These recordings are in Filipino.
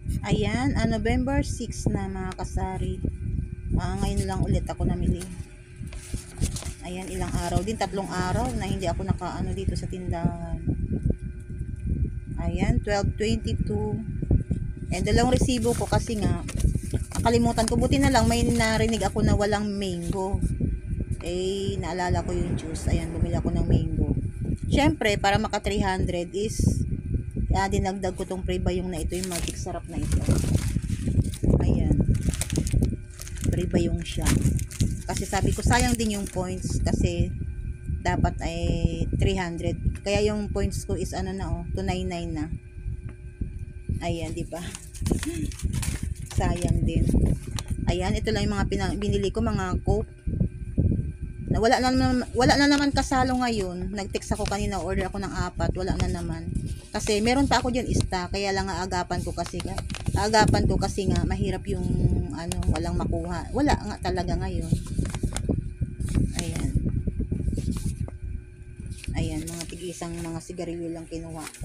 Ayan, November 6 na mga kasari. Ngayon lang ulit ako namili. Ayan, ilang araw din, 3 araw na hindi ako nakaano dito sa tindahan. Ayan, 12/22. And dalawang resibo ko kasi nga nakalimutan ko, buti na lang may narinig ako na walang mango. Naalala ko yung juice. Ayan, bumili ako ng mango. Syempre, para maka 300 is dinagdag ko tong Prebayong na ito, yung magic sarap na ito. Ayan, Prebayong siya. Kasi sabi ko sayang din yung points kasi dapat ay 300. Kaya yung points ko is 299 na. Ayan, di ba? Sayang din. Ayan, ito lang yung mga binili ko, mga Coke. Wala na naman kasalo ngayon. Nag-text ako kanina, order ako ng 4, wala na naman. Kasi meron pa ako diyan stock, kaya lang aagapan ko kasi nga mahirap yung walang makuha. Wala nga talaga ngayon. Ayan. Ayan, mga tig-isang mga sigarilyo lang kinuha ko.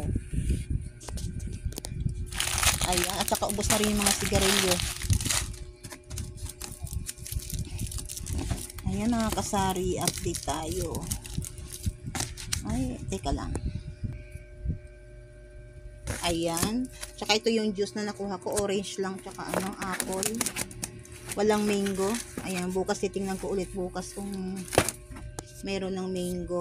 Ayan, at saka ubos na rin yung mga sigarilyo. Ayan mga kasari, update tayo. Ay, teka lang. Ayan. Tsaka ito yung juice na nakuha ko. Orange lang, tsaka apple. Walang mango. Ayan, bukas titingnan ko ulit bukas kung meron ng mango.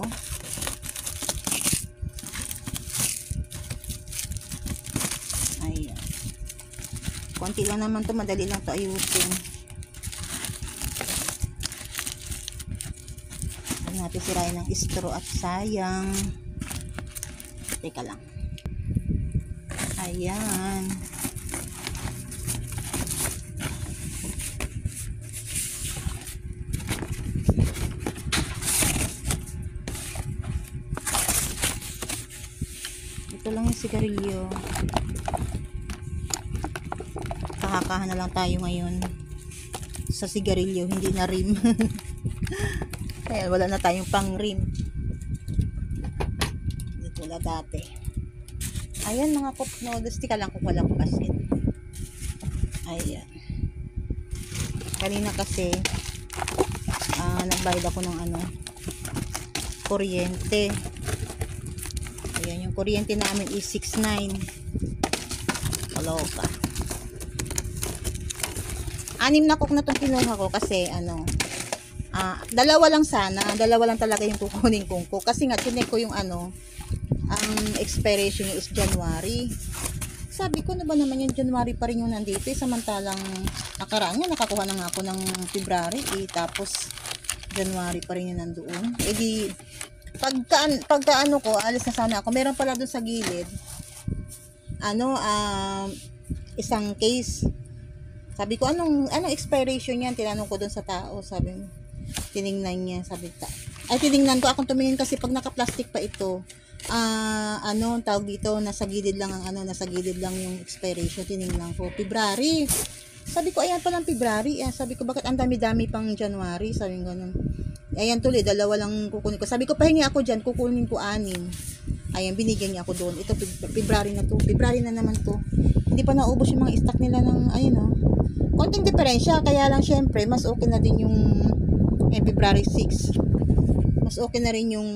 Ayan. Konti lang naman to, madali lang to ayusin. Natin sirain ng straw at sayang. Teka lang. Ayan. Ito lang yung sigarilyo. Kahakahan na lang tayo ngayon sa sigarilyo, hindi na rim. Ayan, wala na tayong pang rim. Dito na dati. Ayan mga cup noodles. Tika lang kung walang pasin. Ayan. Kanina kasi nagbayad ako ng kuryente. Ayan, yung kuryente namin is 6.9. Kaloka. 6 na cook na itong kinuha ko kasi dalawa lang talaga yung kukunin kong cook kasi nga tinek ko yung ang expiration niya is January. Sabi ko na ba naman yung January pa rin yung nandito samantalang nakaraan nga nakakuha na nga ako ng February tapos January pa rin yung nandoon. Pagka ko alis na sana ako, meron pala doon sa gilid isang case. Sabi ko anong expiration yan, tinanong ko doon sa tao, sabi mo tiningnan niya, tiningnan ko akong tumingin kasi pag naka-plastic pa ito tawag dito, nasa gilid lang yung expiration. Tiningnan ko February, sabi ko ayan palang February, sabi ko bakit ang dami-dami pang January, sabi ko ganun. Ayan tuloy, dalawa lang kukunin ko, sabi ko pahingi ako dyan, kukunin ko 6. Ayan, binigyan niya ako doon. Ito February na naman to, hindi pa naubos yung mga stock nila ng konting diferensya, kaya lang syempre mas okay na din yung February 6. Mas okay na rin yung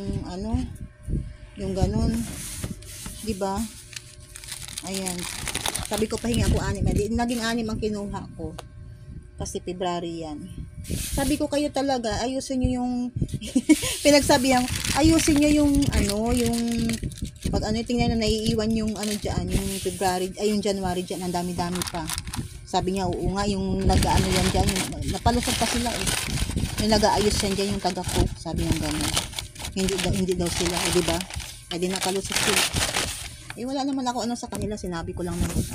yung ganun, di ba? Ayan. Sabi ko pahinga ako 6. Naging 6 ang kinuha ko. Kasi February yan. Sabi ko kayo talaga, ayusin niyo yung pinagsabihan, ayusin niyo yung yung pag tingnan na naiiwan yung diyan, yung February, yung January diyan, ang dami-dami pa. Sabi niya, oo nga, yung nag-ano yan dyan, napalusog pa sila yung nag-aayos yan dyan, yung taga-cook, sabi niya gano'n. Hindi daw sila, di ba? Di nakalusog sila. Wala naman ako sa kanila, sinabi ko lang naman.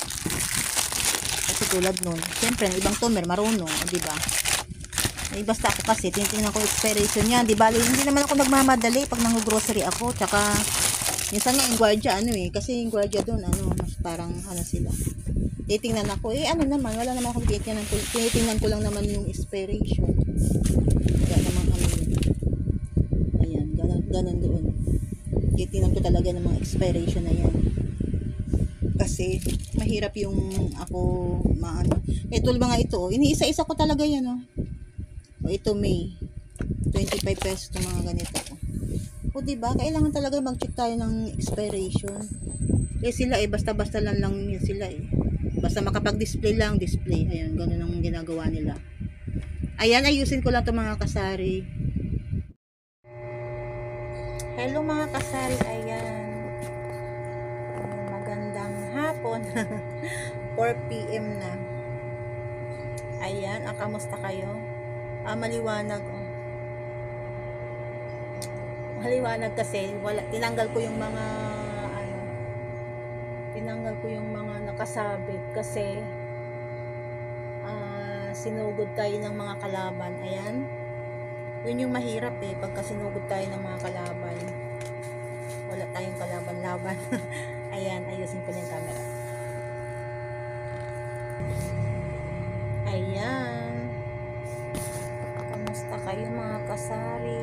Kasi tulad nun, siyempre, ibang tomer, marunong, di ba? Basta ako kasi, tinitingnan ko expiration yan, di ba? Hindi naman ako nagmamadali pag nang-grocery ako, tsaka, minsan nga yung guardia, kasi yung guardia doon, parang, sila. Titingnan ako, naman, wala naman akong tinitingnan ko lang naman yung expiration. Wala naman ayan, ganun doon. Titingnan ko talaga ng mga expiration na yan. Kasi kasi mahirap yung ako maano. Ito mga ito, iniisa-isa ko talaga yan, oh. O ito May. 25 pesos itong mga ganito. O diba, kailangan talaga mag-check tayo ng expiration. Eh sila basta-basta lang yun sila Basta makapag-display lang, display. Ayun, ganun ang ginagawa nila. Ayan, ayusin ko lang itong mga kasari. Hello mga kasari, ayan. Magandang hapon. 4 p.m. na. Ayan, kamusta kayo? Maliwanag, oh. Maliwanag kasi tinanggal ko yung mga nakasabit kasi sinugod tayo ng mga kalaban. Ayan, yun yung mahirap pagka sinugod tayo ng mga kalaban, wala tayong kalaban-laban. Ayan, ayusin ko na yung camera. Ayan, kamusta kayo mga kasari?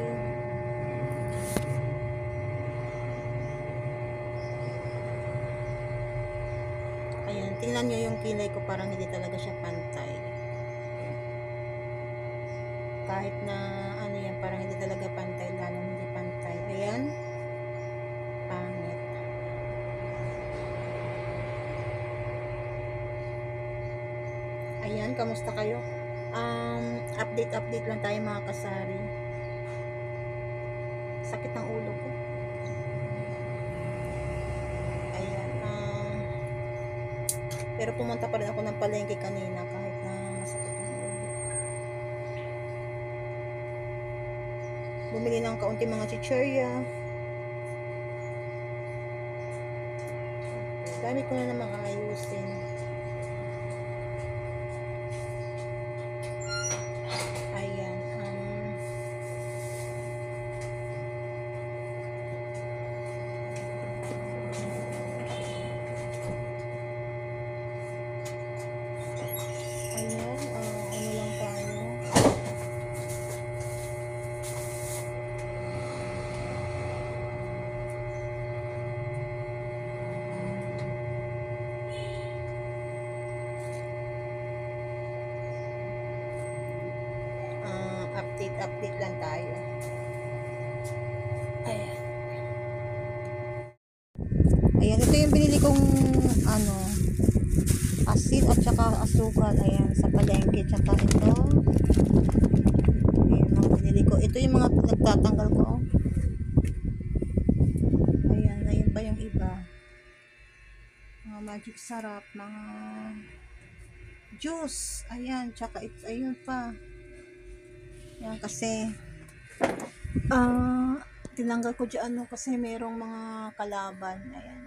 Ayan, tingnan nyo yung kilay ko, parang hindi talaga siya pantay. Kahit na ano yan, parang hindi talaga pantay, lalong hindi pantay. Ayan, pangit. Ayan, kamusta kayo? Update lang tayo mga kasari. Sakit ng ulo ko. Ayan, pero pumunta pa rin ako ng palengke kanina kahit na masakit ang ulo. Bumili ng kaunti mga chichirya. Dami ko na namang ayusin. Ayan, ano lang tayo. Update lang tayo. Ayan, ito yung binili kong asin at saka asukal. Ayan, sa palengke. Tsaka ito. Ayan, mga binili ko. Ito yung mga nagtatanggal ko. Ayan pa yung iba. Mga magic sarap, mga juice. Ayan, tsaka ayun pa. Ayan, kasi tinanggal ko dyan kasi merong mga kalaban. Ayan,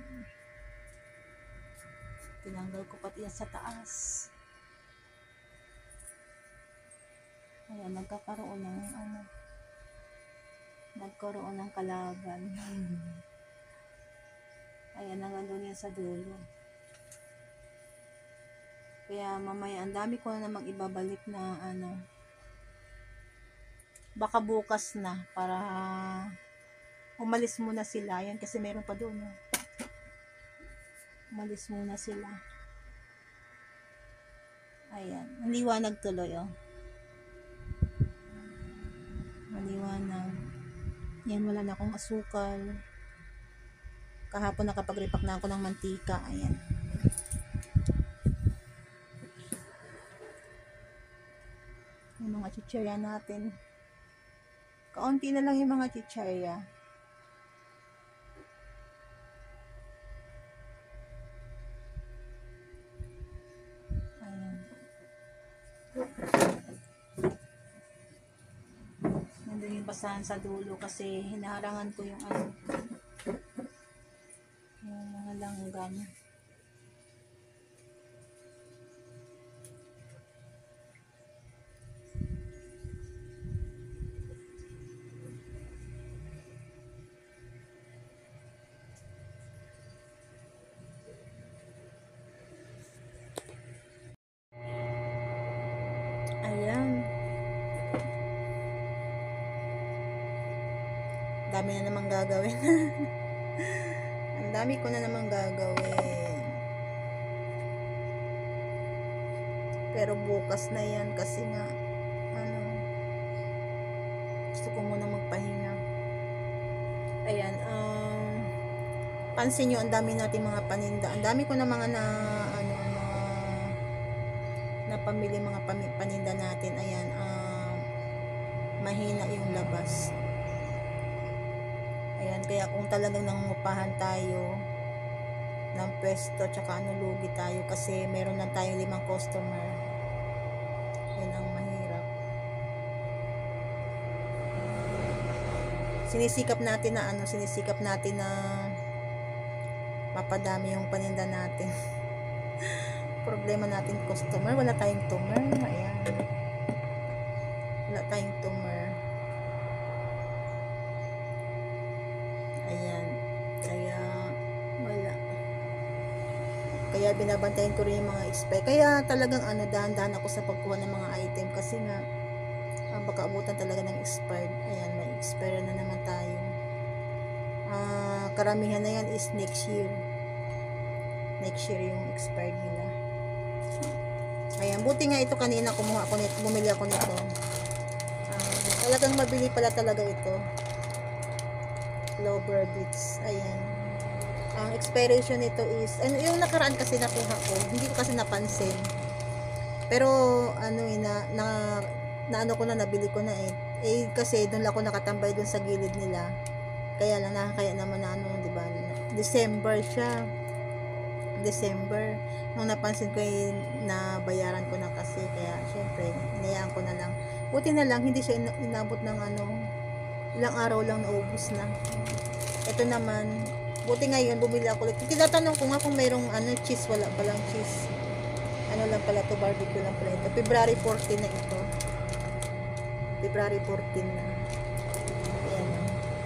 tinanggal ko pati yan sa taas. Ayan, nagkakaroon ng kalaban. Ayan, nandun yan sa dulo. Kaya mamaya ang dami ko na namang ibabalik na baka bukas na para umalis muna sila. Yan, kasi meron pa doon. Umalis muna sila. Ayan, ang liwanag tuloy, oh. Maliwanag. Yan, wala na akong asukal. Kahapon nakapag-repack na ako ng mantika. Ayan. Yung mga chichirya natin. Kaunti na lang yung mga chichirya. Ayan. Nandun yung basahan sa dulo kasi hinaharangan ko yung yung mga langgam. Ayan. Dami na namang gagawin. Ang dami ko na namang gagawin. Pero bukas na yan kasi nga ano, gusto ko muna magpahinga. Ayan, pansin nyo, ang dami natin mga paninda. Ang dami ko na mga napamili mga paninda natin. Ayan, mahina yung labas. Ayan, kaya kung talagang nangungupahan tayo ng pwesto, tsaka lugi tayo kasi meron lang tayong 5 customer. Yan ang mahirap. Sinisikap natin na mapadami yung paninda natin. Problema natin customer, wala tayong tumer. Ayan, wala tayong tumer. Ayan, kaya wala. Kaya binabantayan ko rin yung mga expire. Kaya talagang dahan-dahan ako sa pagkuha ng mga item kasi nga baka abutan talaga ng expired. Ayan, may expire na naman tayo. Karamihan na yan is next year yung expired nila. Ayan, buti nga ito kanina bumili ako nito. Talagang mabili pala talaga ito. Lover Beats. Ayan, ang expiration nito is yung nakaraan kasi nakuha ko, hindi ko kasi napansin, pero nabili ko na kasi doon ako nakatambay doon sa gilid nila, kaya lang nakakaya naman na di ba, December siya. December nung napansin ko na bayaran ko na kasi, kaya syempre inayaan ko na lang. Buti na lang hindi siya inabot ng ilang araw lang naubos na. Ito naman, buti ngayon bumili ako ulit. Tinatanong ko nga kung mayroong cheese, wala palang cheese. Lang pala to, barbecue lang pala ito. February 14 na ito. February 14 na. Ayan na.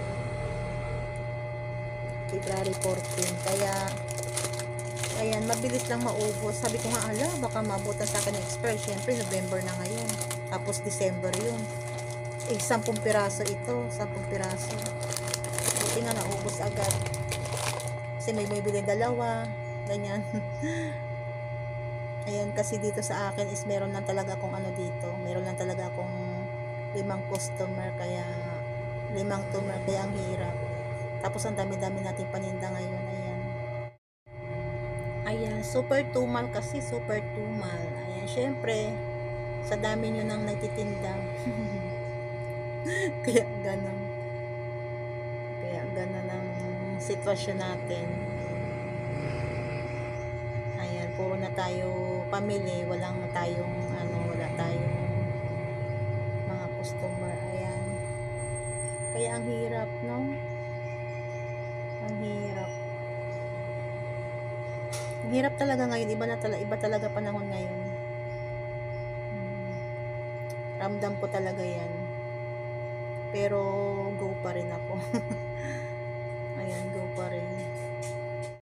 February 14. Kaya ayan, mabilis lang maubos. Sabi ko nga, baka mabutan sa akin ng expire. Syempre, November na ngayon. Tapos December yun. 10 piraso ito. 10 piraso. Buti nga naubos agad. Kasi may bibili dalawa. Ganyan. Ayan, kasi dito sa akin is meron lang talaga akong dito. Meron lang talaga akong 5 customer. Kaya 5 tumer. Kaya ang hirap. Tapos ang dami-dami nating paninda ngayon. Ayan, super tumal kasi, super tumal. Ayan, syempre, sa dami nyo nang nagtitinda. Kaya ganun ang sitwasyon natin. Ayan, puro na tayo pamili, wala tayong mga customer. Ayan. Kaya ang hirap, no? Ang hirap. Ang hirap talaga ngayon, iba talaga panahon ngayon. Ramdam ko talaga yan. Pero go pa rin ako. Ayan, go pa rin.